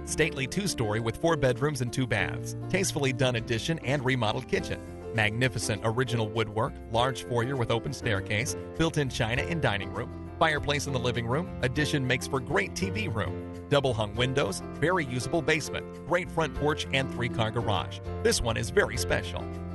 Stately 2-story with 4 bedrooms and 2 baths. Tastefully done addition and remodeled kitchen. Magnificent original woodwork, large foyer with open staircase, built-in china in dining room, fireplace in the living room. Addition makes for great TV room. Double hung windows, very usable basement, great front porch and 3-car garage. This one is very special.